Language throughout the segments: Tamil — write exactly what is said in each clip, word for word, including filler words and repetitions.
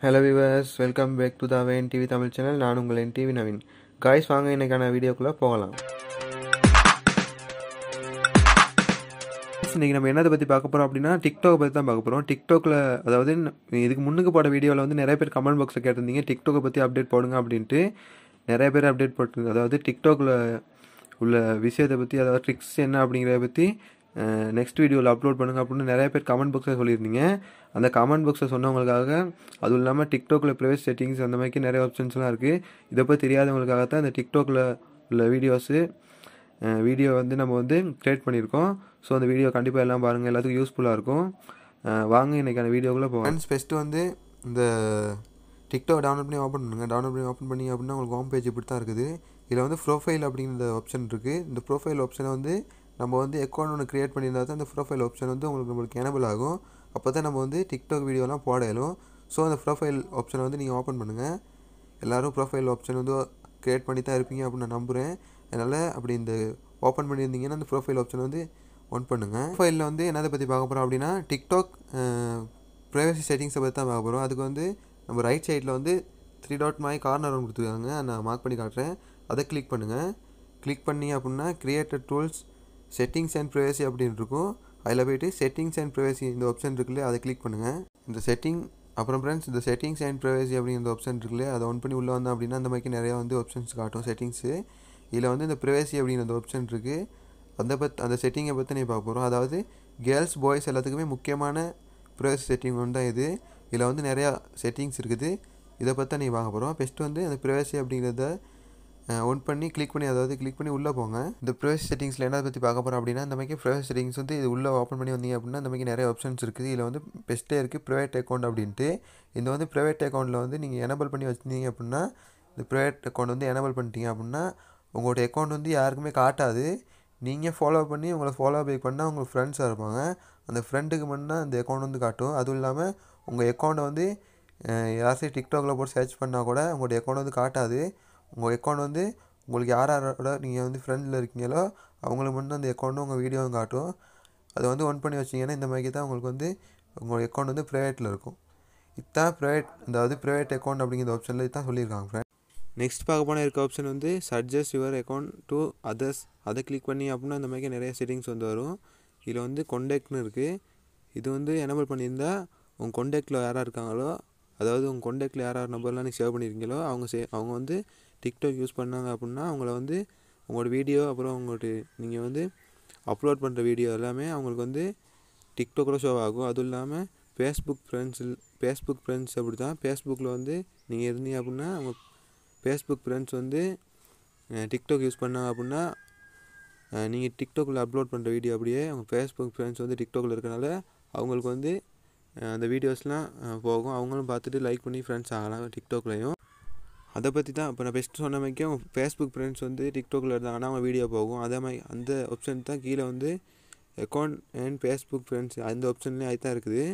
Hello viewers, welcome back to the N T V Tamil channel. நான் உங்கள் N T V Naveen. Guys, வாங்க இன்னைக்கான வீடியோக்குள்ள போகலாம். இன்னைக்கு நம்ம என்னதை பத்தி பார்க்க போறோம் அப்படினா TikTok பத்தி தான் பார்க்க போறோம். TikTokல அதாவது இதுக்கு முன்னுக்கு போட வீடியோல வந்து நிறைய பேர் கமெண்ட் பாக்ஸ்ல கேட்டிருந்தீங்க TikTok பத்தி அப்டேட் போடுங்க அப்படினு. நிறைய பேர் அப்டேட் போட்டுருங்க. அதாவது TikTokல உள்ள விஷயத்தை பத்தி அதாவது ட்ரிக்ஸ் என்ன அப்படிங்கறத பத்தி நெக்ஸ்ட் வீடியோல அப்லோட் பண்ணுங்க அப்படின்னு நிறைய பேர் கமெண்ட் பாக்ஸ்ல சொல்லிருந்தீங்க. அந்த கமெண்ட் பாக்ஸ்ல சொன்னவங்களுக்காக அதுவும் இல்லாமல் டிக்டாக்ல ப்ரைவேட் செட்டிங்ஸ் அந்த மாதிரி நிறைய ஆப்ஷன்ஸ்லாம் இருக்குது. இதை பற்றி தெரியாதவங்களுக்காக தான் இந்த டிக்டாக்ல உள்ள வீடியோஸு வீடியோ வந்து நம்ம வந்து கிரியேட் பண்ணியிருக்கோம். ஸோ அந்த வீடியோ கண்டிப்பாக எல்லாம் பாருங்கள், எல்லாத்துக்கும் யூஸ்ஃபுல்லாக இருக்கும். வாங்க இன்றைக்கான வீடியோக்குள்ளே போவோம். ஃப்ரெண்ட்ஸ், ஃபஸ்ட்டு வந்து இந்த டிக்டாக் டவுன்லோட் பண்ணி ஓப்பன் பண்ணுங்கள். டவுன்லோட் பண்ணி ஓப்பன் பண்ணி அப்படின்னா உங்களுக்கு ஹோம் பேஜ் இப்படி தான் இருக்குது. இதில் வந்து ப்ரொஃபைல் அப்படிங்கிற ஆப்ஷன் இருக்குது. இந்த ப்ரொஃபைல் ஆப்ஷனை வந்து நம்ம வந்து அக்கௌண்ட் ஒன்று க்ரியேட் பண்ணியிருந்தா தான் இந்த ப்ரொஃபைல் ஆப்ஷன் வந்து உங்களுக்கு நம்மளுக்கு எனபிள் ஆகும். அப்போ தான் நம்ம வந்து டிக்டாக் வீடியோலாம் போட இயலும். ஸோ அந்த ப்ரொஃபைல் ஆப்ஷனை வந்து நீங்கள் ஓப்பன் பண்ணுங்கள். எல்லோரும் ப்ரொஃபைல் ஆப்ஷன் வந்து க்ரியேட் பண்ணி தான் இருப்பீங்க அப்படின்னு நான் நம்புகிறேன். அதனால் அப்படி இந்த ஓப்பன் பண்ணியிருந்தீங்கன்னா அந்த ப்ரொஃபைல் ஆப்ஷன் வந்து ஒன் பண்ணுங்கள். ப்ரொஃபைலில் வந்து என்னதை பற்றி பார்க்க போகிறோம் அப்படின்னா டிக்டாக் ப்ரைவசி செட்டிங்ஸை பற்றி தான் பார்க்க போகிறோம். அதுக்கு வந்து நம்ம ரைட் சைடில் வந்து த்ரீ டாட் மாதிரி கார்னர் ஒன்று கொடுத்துருக்காங்க. நான் மார்க் பண்ணி காட்டுறேன். அதை கிளிக் பண்ணுங்கள். கிளிக் பண்ணி அப்படின்னா created tools settings and privacy அப்படின்னு இருக்கும். அதில் போய்ட்டு செட்டிங்ஸ் அண்ட் ப்ரைவசி இந்த ஆப்ஷன் இருக்குல்ல, அதை கிளிக் பண்ணுங்கள். இந்த செட்டிங் அப்புறம் ஃப்ரெண்ட்ஸ் இந்த செட்டிங்ஸ் அண்ட் ப்ரைவசி அப்படிங்கிற ஆப்ஷன் இருக்குல்ல, அதை ஒன் பண்ணி உள்ளே வந்தோம் அப்படின்னா அந்த மாதிரி நிறையா வந்து ஆப்ஷன்ஸ் காட்டும் செட்டிங்ஸு. இதில் வந்து இந்த ப்ரைவசி அப்படிங்கிற ஆப்ஷன் இருக்குது. அந்த பத் அந்த செட்டிங்கை பற்றி நீ பார்க்க போகிறோம். அதாவது கேர்ள்ஸ் பாய்ஸ் எல்லாத்துக்குமே முக்கியமான ப்ரைவசி செட்டிங் ஒன்று தான் இது. இதில் வந்து நிறையா செட்டிங்ஸ் இருக்குது. இதை பற்றி நீ பார்க்க போகிறோம். ஃபஸ்ட்டு வந்து அந்த ப்ரைவசி அப்படிங்கிறத ஒன் பண்ணி கிளிக் பண்ணி அதாவது கிளிக் பண்ணி உள்ளே போங்க. இந்த ப்ரைவசி செட்டிங்ஸில் என்ன பற்றி பார்க்க போகிறோம் அப்படின்னா இந்த மாதிரி ப்ரைவசி செட்டிங்ஸ் வந்து இது உள்ளே ஓப்பன் பண்ணி வந்தீங்க அப்படின்னா இந்த மாதிரி நிறைய ஆப்ஷன்ஸ் இருக்குது. இதில் வந்து பெஸ்ட்டே இருக்குது ப்ரைவேட் அக்கௌண்ட் அப்படின்ட்டு. இந்த வந்து ப்ரைவேட் அக்கௌண்ட்டில் வந்து நீங்கள் எனபிள் பண்ணி வச்சுருந்தீங்க அப்படின்னா இந்த ப்ரைவேட் அக்கௌண்ட் வந்து எனபிள் பண்ணிட்டீங்க அப்படின்னா உங்களோட அக்கௌண்ட் வந்து யாருக்குமே காட்டாது. நீங்கள் ஃபாலோ பண்ணி உங்களை ஃபாலோ பேக் பண்ணால் உங்கள் ஃப்ரெண்ட்ஸாக இருப்பாங்க. அந்த ஃப்ரெண்டுக்கு மட்டும் அந்த அக்கௌண்ட் வந்து காட்டும். அதுவும் இல்லாமல் உங்கள் அக்கௌண்ட்டை வந்து யாராச்சும் டிக்டாக்ல போட்டு சர்ச் பண்ணால் கூட உங்களோட அக்கௌண்ட் வந்து காட்டாது. உங்கள் அக்கௌண்ட் வந்து உங்களுக்கு யார் யாரோட நீங்கள் வந்து ஃப்ரெண்டில் இருக்கீங்களோ அவங்களுக்கு மட்டும் அந்த அக்கௌண்ட்டும் உங்கள் வீடியோவும் காட்டும். அதை வந்து ஒன் பண்ணி வச்சிங்கன்னா இந்த மாதிரி தான் உங்களுக்கு வந்து உங்கள் அக்கௌண்ட் வந்து ப்ரைவேட்டில் இருக்கும். இதுதான் ப்ரைவேட் அதாவது ப்ரைவேட் அக்கௌண்ட் அப்படிங்கிற ஆப்ஷனில் இதுதான் சொல்லியிருக்காங்க ஃப்ரெண்ட். நெக்ஸ்ட் பார்க்க போனால் இருக்க ஆப்ஷன் வந்து suggest your account to others. அதை கிளிக் பண்ணி அப்படின்னா இந்த மாதிரி நிறைய செட்டிங்ஸ் வந்து வரும். இதில் வந்து கான்டாக்ட்னு இருக்குது. இது வந்து எனபிள் பண்ணியிருந்தா உங்கள் கான்டாக்டில் யாராக இருக்காங்களோ அதாவது உங்கள் கான்டாக்டில் யார் யார் நம்பர்லாம் நீங்கள் சேவ் பண்ணியிருக்கீங்களோ அவங்க சே அவங்க வந்து டிக்டாக் யூஸ் பண்ணாங்க அப்படின்னா அவங்கள வந்து உங்களோட வீடியோ அப்புறம் உங்களோட நீங்கள் வந்து அப்லோட் பண்ணுற வீடியோ எல்லாமே அவங்களுக்கு வந்து டிக்டாக்கில் ஷோ ஆகும். அதுவும் இல்லாமல் ஃபேஸ்புக் ஃப்ரெண்ட்ஸ் ஃபேஸ்புக் ஃப்ரெண்ட்ஸ் அப்படி தான் ஃபேஸ்புக்கில் வந்து நீங்கள் இருந்தீங்க அப்படின்னா உங்கள் ஃபேஸ்புக் ஃப்ரெண்ட்ஸ் வந்து டிக்டாக் யூஸ் பண்ணாங்க அப்படின்னா நீங்கள் டிக்டாக்கில் அப்லோட் பண்ணுற வீடியோ அப்படியே அவங்க ஃபேஸ்புக் ஃப்ரெண்ட்ஸ் வந்து டிக்டாக்கில் இருக்கனால அவங்களுக்கு வந்து அந்த வீடியோஸ்லாம் போகும். அவங்களும் பார்த்துட்டு லைக் பண்ணி ஃப்ரெண்ட்ஸ் ஆகலாம் டிக்டாக்லையும். அதை பற்றி தான் இப்போ நான் பெஸ்ட்டு சொன்ன மாதிரிக்கே அவங்க ஃபேஸ்புக் ஃப்ரெண்ட்ஸ் வந்து டிக்டாக்ல இருந்தாங்கன்னா அவங்க வீடியோ போகும். அதே மாதிரி அந்த ஆப்ஷன் தான் கீழே வந்து அக்கௌண்ட் அண்ட் ஃபேஸ்புக் ஃப்ரெண்ட்ஸ் அந்த ஆப்ஷன்லேயும் அது தான் இருக்குது.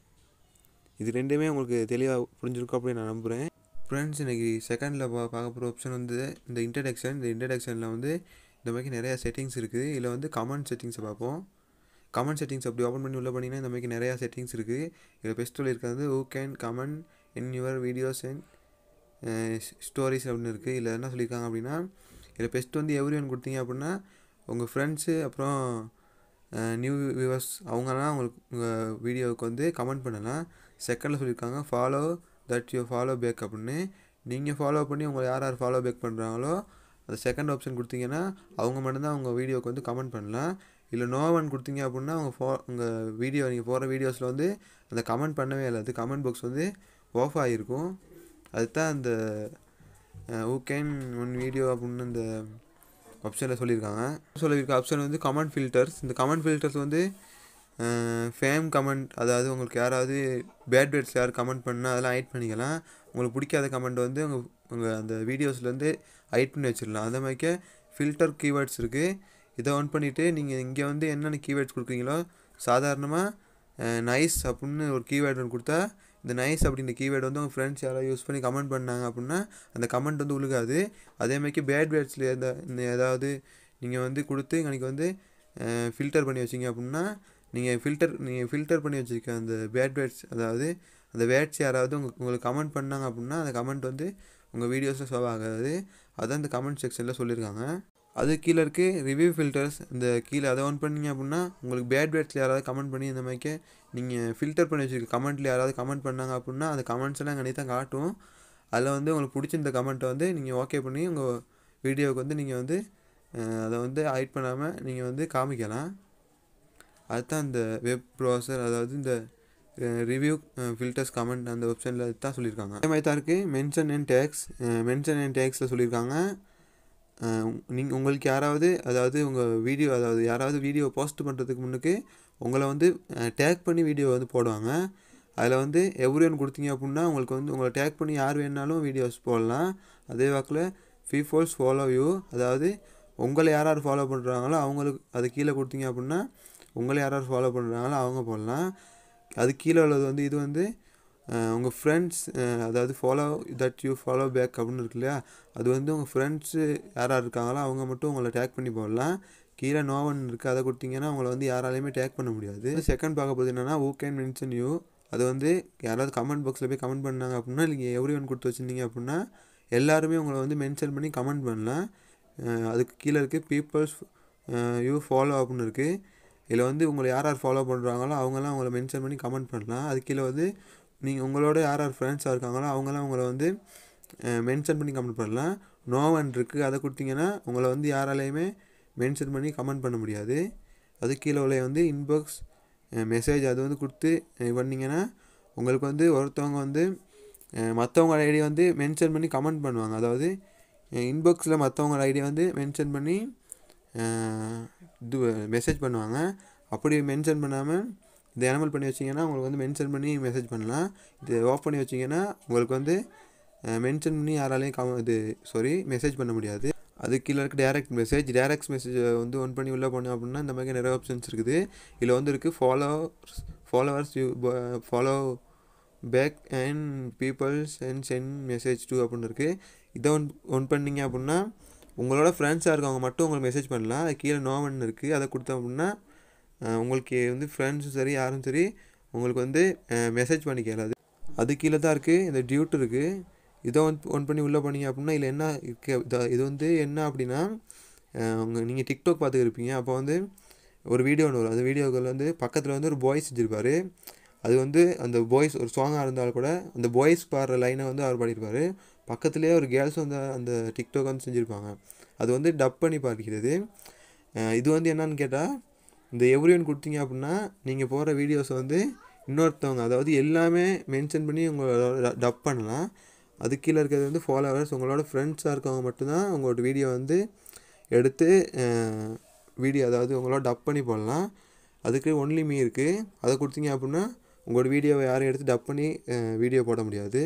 இது ரெண்டுமே உங்களுக்கு தெளிவாக புரிஞ்சிருக்கும் அப்படின்னு நான் நம்புகிறேன். ஃப்ரெண்ட்ஸ், இன்றைக்கி செகண்டில் பா பார்க்க போகிற ஆப்ஷன் வந்து இந்த இன்ட்ரடக்ஷன். இந்த இன்ட்ரடக்ஷனில் வந்து இந்த மாதிரி நிறையா செட்டிங்ஸ் இருக்குது. இதில் வந்து கமெண்ட் செட்டிங்ஸை பார்ப்போம். கமெண்ட் செட்டிங்ஸ் அப்படி ஓப்பன் பண்ணி உள்ளே பண்ணிங்கன்னா இந்த மாதிரி நிறையா செட்டிங்ஸ் இருக்குது. இதில் பெஸ்ட்டில் இருக்கிறது who can comment in your videos and stories அப்படின்னு இருக்குது. இதில் என்ன சொல்லியிருக்காங்க அப்படின்னா இதில் பெஸ்ட்டு வந்து எவ்ரி ஒன் கொடுத்தீங்க அப்படின்னா உங்கள் ஃப்ரெண்ட்ஸு அப்புறம் நியூ வியூவர்ஸ் அவங்கெல்லாம் உங்களுக்கு உங்கள் வீடியோவுக்கு வந்து கமெண்ட் பண்ணலாம். செகண்டில் சொல்லியிருக்காங்க follow that you follow back அப்படின்னு. நீங்கள் ஃபாலோ பண்ணி உங்களை யார் யார் ஃபாலோ பேக் பண்ணுறாங்களோ அந்த செகண்ட் ஆப்ஷன் கொடுத்தீங்கன்னா அவங்க மட்டும்தான் உங்கள் வீடியோவுக்கு வந்து கமெண்ட் பண்ணலாம். இல்லை நோ ஒன் கொடுத்தீங்க அப்படின்னா அவங்க ஃபோ உங்கள் வீடியோ நீங்கள் போகிற வீடியோஸில் வந்து அந்த கமெண்ட் பண்ணவே இல்லை. அது கமெண்ட் பாக்ஸ் வந்து ஆஃப் ஆகிருக்கும். அதுதான் அந்த ஹூ கேன் ஒன் வீடியோ அப்படின்னு இந்த ஆப்ஷனில் சொல்லியிருக்காங்க. சொல்லியிருக்க ஆப்ஷன் வந்து கமெண்ட் ஃபில்டர்ஸ். இந்த கமெண்ட் ஃபில்டர்ஸ் வந்து ஃபேம் கமெண்ட் அதாவது உங்களுக்கு யாராவது பேட் வேர்ட்ஸ் யார் கமெண்ட் பண்ணால் அதெல்லாம் ஹைட் பண்ணிக்கலாம். உங்களுக்கு பிடிக்காத கமெண்ட் வந்து உங்கள் உங்கள் அந்த வீடியோஸ்லேருந்து ஹைட் பண்ணி வச்சிடலாம். அதே மாதிரிக்கே ஃபில்டர் கீவேர்ட்ஸ் இருக்குது. இதை ஆன் பண்ணிவிட்டு நீங்கள் இங்கே வந்து என்னென்ன கீவேர்ட்ஸ் கொடுக்குறீங்களோ சாதாரணமாக நைஸ் அப்படின்னு ஒரு கீவேர்டு ஒன்று கொடுத்தா இந்த நைஸ் அப்படின்ற கீவேர்டு வந்து உங்கள் ஃப்ரெண்ட்ஸ் யாராவது யூஸ் பண்ணி கமெண்ட் பண்ணாங்க அப்படின்னா அந்த கமெண்ட் வந்து உழுகாது. அதேமாதிரி பேட் வேர்ட்ஸில் எந்த ஏதாவது நீங்கள் வந்து கொடுத்து எனக்கு வந்து ஃபில்டர் பண்ணி வச்சிங்க அப்படின்னா நீங்கள் ஃபில்டர் நீங்கள் ஃபில்டர் பண்ணி வச்சுருக்க அந்த பேட் வேர்ட்ஸ் அதாவது அந்த வேர்ட்ஸ் யாராவது உங்க உங்களுக்கு கமெண்ட் பண்ணாங்க அப்படின்னா அந்த கமெண்ட் வந்து உங்கள் வீடியோஸில் ஷோ ஆகாது. அதான் இந்த கமெண்ட் செக்ஷனில் சொல்லியிருக்காங்க. அது கீழே இருக்குது ரிவ்யூ ஃபில்டர்ஸ். இந்த கீழே அதை ஆன் பண்ணிங்க அப்படின்னா உங்களுக்கு பேட் வேர்ட்ஸில் யாராவது கமெண்ட் பண்ணி இந்த மாதிரிக்கே நீங்கள் ஃபில்டர் பண்ணி வச்சுருக்க கமெண்ட்டில் யாராவது கமெண்ட் பண்ணாங்க அப்படின்னா அந்த கமெண்ட்ஸ் எல்லாம் அங்கே தான் காட்டும். அதில் வந்து உங்களுக்கு பிடிச்சிருந்த கமெண்ட்டை வந்து நீங்கள் ஓகே பண்ணி உங்கள் வீடியோவுக்கு வந்து நீங்கள் வந்து அதை வந்து ஹைட் பண்ணாமல் நீங்கள் வந்து காமிக்கலாம். அதுதான் இந்த வெப் ப்ரௌசர், அதாவது இந்த ரிவ்யூ ஃபில்டர்ஸ் கமெண்ட் அந்த வெப்சைட்டில் தான் சொல்லியிருக்காங்க. அதே மாதிரி தான் இருக்குது mention and tags. Mention and டேக்ஸில் சொல்லியிருக்காங்க நீங்கள் உங்களுக்கு யாராவது அதாவது உங்கள் வீடியோ அதாவது யாராவது வீடியோ போஸ்ட் பண்ணுறதுக்கு முன்னுக்கு உங்களை வந்து டேக் பண்ணி வீடியோ வந்து போடுவாங்க. அதில் வந்து எவ்ரி ஒன் கொடுத்தீங்க அப்படின்னா உங்களுக்கு வந்து உங்களை டேக் பண்ணி யார் வேணாலும் வீடியோஸ் போடலாம். அதே வாக்கில் பீப்புள்ஸ் ஃபாலோ யூ, அதாவது உங்களை யார் யார் ஃபாலோ பண்ணுறாங்களோ அவங்களுக்கு அது கீழே கொடுத்தீங்க அப்படின்னா உங்களை யார் யார் ஃபாலோ பண்ணுறாங்களோ அவங்க போடலாம். அது கீழே உள்ளது வந்து இது வந்து உங்கள் ஃப்ரெண்ட்ஸ் அதாவது follow that you follow back அப்படின்னு இருக்கு இல்லையா, அது வந்து உங்கள் ஃப்ரெண்ட்ஸு யார் யார் இருக்காங்களோ அவங்க மட்டும் உங்களை டேக் பண்ணி போடலாம். கீழே நோ ஒன் இருக்குது, அதை கொடுத்தீங்கன்னா உங்களை வந்து யாராலையுமே டேக் பண்ண முடியாது. செகண்ட் பார்க்க போது என்னென்னா ஹூ கேன் மென்ஷன் யூ. அது வந்து யாராவது கமெண்ட் பாக்ஸில் போய் கமெண்ட் பண்ணாங்க அப்படின்னா நீங்கள் எவ்ரி ஒன் கொடுத்து வச்சுருந்தீங்க அப்படின்னா எல்லாருமே உங்களை வந்து மென்ஷன் பண்ணி கமெண்ட் பண்ணலாம். அதுக்கு கீழே இருக்குது பீப்புள்ஸ் யூ ஃபாலோ அப்படின்னு இருக்குது. இதில் வந்து உங்களை யார் யார் ஃபாலோ பண்ணுறாங்களோ அவங்களாம் உங்களை மென்ஷன் பண்ணி கமெண்ட் பண்ணலாம். அது கீழே வந்து நீங்கள் உங்களோட யார் யார் ஃப்ரெண்ட்ஸாக இருக்காங்களோ அவங்களாம் உங்களை வந்து மென்ஷன் பண்ணி கமெண்ட் பண்ணலாம். நோ ஒன் இருக்குது, அதை கொடுத்தீங்கன்னா உங்களை வந்து யாராலையுமே மென்ஷன் பண்ணி கமெண்ட் பண்ண முடியாது. அது கீழே உள்ள வந்து இன்பாக்ஸ் மெசேஜ் அது வந்து கொடுத்து பண்ணிங்கன்னா உங்களுக்கு வந்து ஒருத்தவங்க வந்து மற்றவங்களோட ஐடியா வந்து மென்ஷன் பண்ணி கமெண்ட் பண்ணுவாங்க. அதாவது இன்பாக்ஸில் மற்றவங்களோட ஐடியா வந்து மென்ஷன் பண்ணி இது மெசேஜ் பண்ணுவாங்க. அப்படி மென்ஷன் பண்ணாமல் இதை எனேபிள் பண்ணி வச்சிங்கன்னா உங்களுக்கு வந்து மென்ஷன் பண்ணி மெசேஜ் பண்ணலாம். இது ஆஃப் பண்ணி வச்சிங்கன்னா உங்களுக்கு வந்து மென்ஷன் பண்ணி யாராலையும் கம் இது சாரி மெசேஜ் பண்ண முடியாது. அது கீழே இருக்க டேரக்ட் மெசேஜ் டேரக்ட் மெசேஜ் வந்து ஒன் பண்ணி உள்ளே போனோம் அப்படின்னா இந்த மாதிரி நிறைய ஆப்ஷன்ஸ் இருக்குது. இதில் வந்து இருக்குது followers followers you follow back and peoples and sent message to அப்படின்னு இருக்குது. இதை ஒன் ஒன் பண்ணிங்க அப்படின்னா உங்களோட ஃப்ரெண்ட்ஸாக இருக்கவங்க மட்டும் உங்களுக்கு மெசேஜ் பண்ணலாம். அது கீழே நோவன் இருக்குது, அதை கொடுத்தோம் அப்படின்னா உங்களுக்கு வந்து ஃப்ரெண்ட்ஸும் சரி யாரும் சரி உங்களுக்கு வந்து மெசேஜ் பண்ணிக்கலாது. அது கீழே தான் இருக்குது இந்த டியூட் இருக்குது. இதை ஒன் ஒன் பண்ணி உள்ளே பண்ணிங்க அப்படின்னா இதில் என்ன இருக்குது, இது வந்து என்ன அப்படின்னா உங்கள் நீங்கள் டிக்டாக் பார்த்துக்கிருப்பீங்க. அப்போ வந்து ஒரு வீடியோ ஒன்று வரும். அந்த வீடியோக்கள் வந்து பக்கத்தில் வந்து ஒரு பாய்ஸ் வச்சுருப்பார். அது வந்து அந்த பாய்ஸ் ஒரு சாங்காக இருந்தாலும் கூட அந்த பாய்ஸ் பாடுற லைனை வந்து அவர் பாடியிருப்பார். பக்கத்துலேயே ஒரு கேர்ள்ஸ் வந்து அந்த டிக்டாக் வந்து செஞ்சுருப்பாங்க. அது வந்து டப் பண்ணி பார்க்கிறது. இது வந்து என்னன்னு கேட்டால் இந்த எவ்ரி ஒன் கொடுத்தீங்க அப்படின்னா நீங்கள் போகிற வீடியோஸை வந்து இன்னொருத்தவங்க அதாவது எல்லாமே மென்ஷன் பண்ணி உங்களோட டப் பண்ணலாம். அது கீழே இருக்கிறது வந்து ஃபாலோவர்ஸ் உங்களோட ஃப்ரெண்ட்ஸாக இருக்கவங்க மட்டும்தான் உங்களோட வீடியோ வந்து எடுத்து வீடியோ அதாவது உங்களோட டப் பண்ணி போடலாம். அதுக்கு ஒன்லி மீ இருக்குது, அதை கொடுத்தீங்க அப்படின்னா உங்களோட வீடியோவை யாரும் எடுத்து டப் பண்ணி வீடியோ போட முடியாது.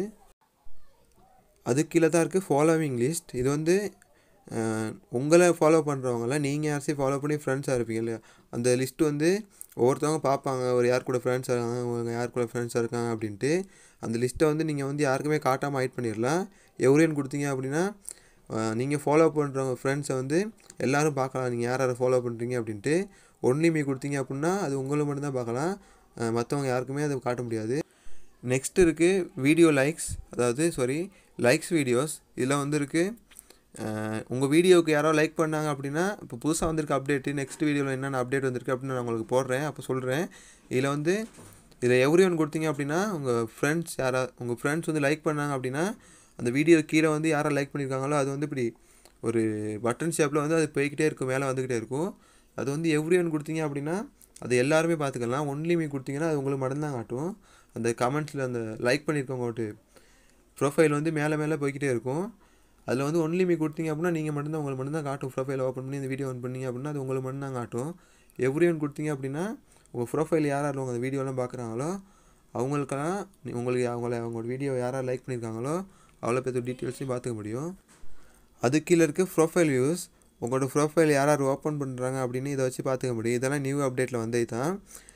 அது கீழே தான் இருக்குது ஃபாலோவிங் லிஸ்ட். இது வந்து உங்களை ஃபாலோ பண்ணுறவங்கள நீங்கள் யாரையும் ஃபாலோ பண்ணி ஃப்ரெண்ட்ஸாக இருப்பீங்க இல்லையா, அந்த லிஸ்ட்டு வந்து ஒவ்வொருத்தவங்க பார்ப்பாங்க ஒரு யார் கூட ஃப்ரெண்ட்ஸாக இருக்காங்க அவங்க யார் கூட ஃப்ரெண்ட்ஸாக இருக்காங்க அப்படின்ட்டு. அந்த லிஸ்ட்டை வந்து நீங்கள் வந்து யாருக்குமே காட்டாமல் ஹைட் பண்ணிடலாம். எவ்ரின்னு கொடுத்தீங்க அப்படின்னா நீங்கள் ஃபாலோ பண்ணுறவங்க ஃப்ரெண்ட்ஸை வந்து எல்லோரும் பார்க்கலாம் நீங்கள் யார் யாரை ஃபாலோ பண்ணுறீங்க அப்படின்ட்டு. ஒன்லி மீ கொடுத்தீங்க அப்படின்னா அது உங்களை மட்டும்தான் பார்க்கலாம், மற்றவங்க யாருக்குமே அதை காட்ட முடியாது. நெக்ஸ்ட் இருக்குது வீடியோ லைக்ஸ், அதாவது சாரி லைக்ஸ் வீடியோஸ். இதில் வந்து இருக்குது உங்கள் வீடியோவுக்கு யாரோ லைக் பண்ணாங்க அப்படின்னா இப்போ புதுசாக வந்திருக்க அப்டேட்டு நெக்ஸ்ட் வீடியோவில் என்னென்ன அப்டேட் வந்திருக்கு அப்படின்னு நான் உங்களுக்கு போடுறேன், அப்போ சொல்கிறேன். இதில் வந்து இதில் எவ்ரி ஒன் கொடுத்தீங்க அப்படின்னா உங்கள் ஃப்ரெண்ட்ஸ் யாரா உங்கள் ஃப்ரெண்ட்ஸ் வந்து லைக் பண்ணாங்க அப்படின்னா அந்த வீடியோ கீழே வந்து யாரை லைக் பண்ணியிருக்காங்களோ அது வந்து இப்படி ஒரு பட்டன் ஷேப்பில் வந்து அது போய்கிட்டே இருக்கும், மேலே வந்துக்கிட்டே இருக்கும். அது வந்து எவ்ரி ஒன் கொடுத்தீங்க அப்படின்னா அது எல்லாருமே பார்த்துக்கலாம். ஒன்லி மீ கொடுத்தீங்கன்னா அது உங்களுக்கு மட்டும்தான் காட்டும். அந்த கமெண்ட்ஸில் அந்த லைக் பண்ணியிருக்கவங்கோட்டு ப்ரொஃபைல் வந்து மேலே மேலே போய்கிட்டே இருக்கும். அதில் வந்து ஒன்லி மீ கொடுத்தீங்க அப்படின்னா நீங்கள் மட்டும்தான் உங்களுக்கு மட்டும்தான் காட்டும். ப்ரொஃபைல் ஓப்பன் பண்ணி இந்த வீடியோ ஆன் பண்ணிங்க அப்படின்னா அது உங்களுக்கு மட்டும்தான் காட்டும். எவ்ரி ஒன் கொடுத்தீங்க அப்படின்னா உங்கள் ப்ரொஃபைல் யார் யார் அந்த வீடியோலாம் பார்க்குறாங்களோ அவங்களுக்கெல்லாம் உங்களுக்கு அவங்கள அவங்களோட வீடியோ யார் யார் லைக் பண்ணியிருக்காங்களோ அவ்வளோ பேர் டீட்டெயில்ஸையும் பார்த்துக்க முடியும். அது கீழே இருக்க ப்ரொஃபைல் வியூஸ், உங்களோட ப்ரொஃபைல் யார் யார் ஓப்பன் பண்ணுறாங்க அப்படின்னு இதை வச்சு பார்த்துக்க முடியும். இதெல்லாம் நியூ அப்டேட்டில் வந்தது தான்.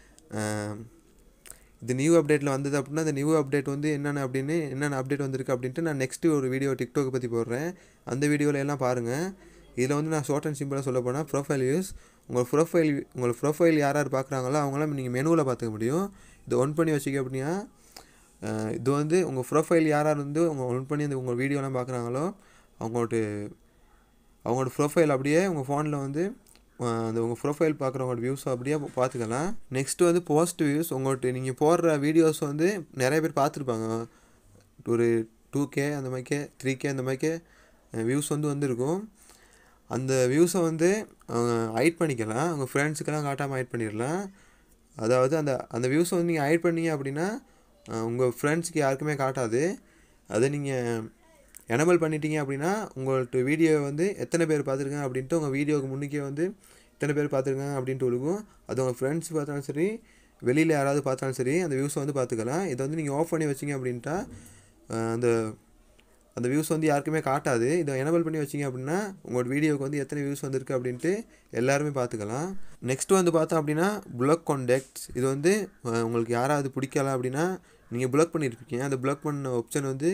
இது நியூ அப்டேட்டில் வந்தது அப்படின்னா அந்த நியூ அப்டேட் வந்து என்னென்ன அப்படின்னு என்னென்ன அப்டேட் வந்திருக்கு அப்படின்ட்டு நான் நெக்ஸ்ட்டு ஒரு வீடியோ டிக்டாக் பற்றி போடுறேன், அந்த வீடியோவில் எல்லாம் பாருங்கள். இதில் வந்து நான் ஷார்ட் அண்ட் சிம்பிளாக சொல்ல போனால் ப்ரொஃபைல் யூஸ் உங்கள் ப்ரொஃபைல் உங்கள் ப்ரொஃபைல் யார் யார் பார்க்குறாங்களோ அவங்களாம் நீங்கள் மெனுவில் பார்த்துக்க முடியும். இதை ஒன் பண்ணி வச்சுக்க அப்படின்னா இது வந்து உங்கள் ப்ரொஃபைல் யாராக இருந்து உங்கள் ஒன் பண்ணி அந்த உங்கள் வீடியோலாம் பார்க்குறாங்களோ அவங்களோட அவங்களோட ப்ரொஃபைல் அப்படியே உங்கள் ஃபோனில் வந்து அந்த உங்கள் ப்ரொஃபைல் பார்க்குறவங்களோட வியூஸ் அப்படியே பார்த்துக்கலாம். நெக்ஸ்ட்டு வந்து போஸ்ட் வியூஸ். உங்கள்கிட்ட நீங்கள் போடுற வீடியோஸ் வந்து நிறைய பேர் பார்த்துருப்பாங்க. ஒரு டூ கே அந்த மாதிரிக்கே த்ரீ கே அந்த மாதிரிக்கே வியூஸ் வந்து வந்துருக்கும். அந்த வியூஸை வந்து ஹைட் பண்ணிக்கலாம். உங்கள் ஃப்ரெண்ட்ஸுக்கெல்லாம் காட்டாமல் ஹைட் பண்ணிடலாம். அதாவது அந்த அந்த வியூஸை வந்து நீங்கள் ஹைட் பண்ணீங்க அப்படின்னா உங்கள் ஃப்ரெண்ட்ஸுக்கு யாருக்குமே காட்டாது. அதை நீங்கள் எனபிள் பண்ணிட்டீங்க அப்படின்னா உங்கள்கிட்ட வீடியோ வந்து எத்தனை பேர் பார்த்துருக்காங்க அப்படின்ட்டு உங்கள் வீடியோவுக்கு முன்னுக்கே வந்து எத்தனை பேர் பார்த்துருக்காங்க அப்படின்ட்டு இருக்கும். அது உங்கள் ஃப்ரெண்ட்ஸ் பார்த்தாலும் சரி, வெளியில் யாராவது பார்த்தாலும் சரி, அந்த வியூஸை வந்து பார்த்துக்கலாம். இதை வந்து நீங்கள் ஆஃப் பண்ணி வச்சிங்க அப்படின்ட்டா அந்த அந்த வியூஸ் வந்து யாருக்குமே காட்டாது. இதை எனபிள் பண்ணி வச்சிங்க அப்படின்னா உங்களோட வீடியோவுக்கு வந்து எத்தனை வியூஸ் வந்துருக்கு அப்படின்ட்டு எல்லாருமே பார்த்துக்கலாம். நெக்ஸ்ட்டு வந்து பார்த்தோம் அப்படின்னா ப்ளாக் கான்டாக்ட்ஸ். இது வந்து உங்களுக்கு யாராவது பிடிக்கல அப்படின்னா நீங்கள் ப்ளாக் பண்ணியிருப்பீங்க. அந்த ப்ளாக் பண்ண ஆப்ஷன் வந்து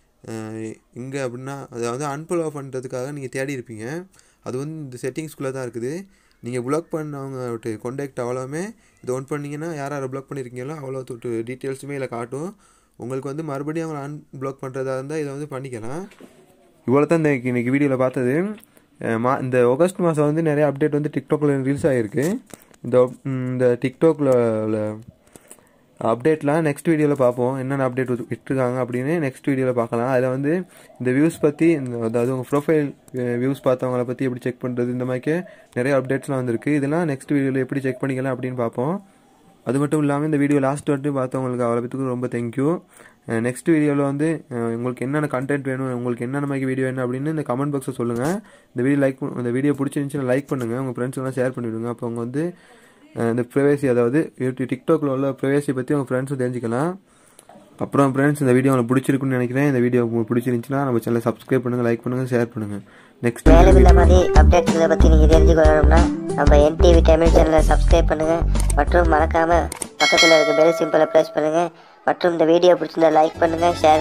இங்கே அப்படின்னா அதை வந்து அன்ஃபாலோ பண்ணுறதுக்காக நீங்கள் தேடி இருப்பீங்க. அது வந்து இந்த செட்டிங்ஸ்குள்ளே தான் இருக்குது. நீங்கள் ப்ளாக் பண்ணவங்க கான்டாக்ட் அவ்வளோவுமே இதை ஒன் பண்ணிங்கன்னா யார் யாரை ப்ளாக் பண்ணியிருக்கீங்களோ அவ்வளோ தொட்டு டீட்டெயில்ஸுமே இதில் காட்டும். உங்களுக்கு வந்து மறுபடியும் அவங்களை அன்பிளாக் பண்ணுறதா இருந்தால் இதை வந்து பண்ணிக்கலாம். இவ்வளோ தான் இந்த இன்றைக்கி வீடியோவில் பார்த்தது. மா இந்த ஆகஸ்ட் மாதம் வந்து நிறைய அப்டேட் வந்து டிக்டாக்ல ரீல்ஸ் ஆகிருக்கு. இந்த இந்த டிக்டாக்ல அப்டேட்லாம் நெக்ஸ்ட் வீடியோவில் பார்ப்போம். என்னென்ன அப்டேட் விட்டுருக்காங்க அப்படின்னு நெக்ஸ்ட் வீடியோவில் பார்க்கலாம். அதில் வந்து இந்த வியூஸ் பற்றி, அதாவது உங்கள் ப்ரொஃபைல் வியூஸ் பார்த்தவங்களை பற்றி எப்படி செக் பண்ணுறது, இந்த மாதிரிக்கே நிறைய அப்டேட்ஸ்லாம் வந்துருக்கு. இதெல்லாம் நெக்ஸ்ட் வீடியோவில் எப்படி செக் பண்ணிக்கலாம் அப்படின்னு பார்ப்போம். அது மட்டும் இல்லாமல் இந்த வீடியோ லாஸ்ட் வந்துட்டு பார்த்தவங்களுக்கு அவ்வளோ பேத்துக்கு ரொம்ப தேங்க்யூ. நெக்ஸ்ட் வீடியோவில் வந்து உங்களுக்கு என்னென்ன கண்டென்ட் வேணும், உங்களுக்கு என்னென்ன மாதிரி வீடியோ வேணும் அப்படின்னு இந்த கமெண்ட் பாக்ஸில் சொல்லுங்கள். இந்த வீடியோ லைக் இந்த வீடியோ பிடிச்சிருந்துச்சுன்னா லைக் பண்ணுங்கள். உங்கள் ஃப்ரெண்ட்ஸ்லாம் ஷேர் பண்ணிவிடுங்க. அப்போ அவங்க வந்து இந்த ப்ரைவேசி, அதாவது யூடியூப் டிக்டாக்ல உள்ள ப்ரைவேசி பற்றி உங்கள் ஃப்ரெண்ட்ஸும் தெரிஞ்சுக்கலாம். அப்புறம் ஃப்ரெண்ட்ஸ், இந்த வீடியோ உங்களுக்கு பிடிச்சிருக்குன்னு நினைக்கிறேன். இந்த வீடியோ உங்களுக்கு பிடிச்சிருந்துச்சுன்னா நம்ம சேனலை சப்ஸ்கிரைப் பண்ணுங்கள், லைக் பண்ணுங்கள், ஷேர் பண்ணுங்கள். நெக்ஸ்ட் மேலும் இந்த மாதிரி அப்டேட்ஸை பற்றி நீங்கள் தெரிஞ்சுக்கணும்னா நம்ம என்டிவி தமிழ் சேனலை சப்ஸ்கிரைப் பண்ணுங்கள். மற்றும் மறக்காமல் பக்கத்தில் இருக்க பெல் சிம்பிளை ப்ரெஸ் பண்ணுங்கள். மற்றும் இந்த வீடியோ பிடிச்சிருந்தா லைக் பண்ணுங்கள், ஷேர்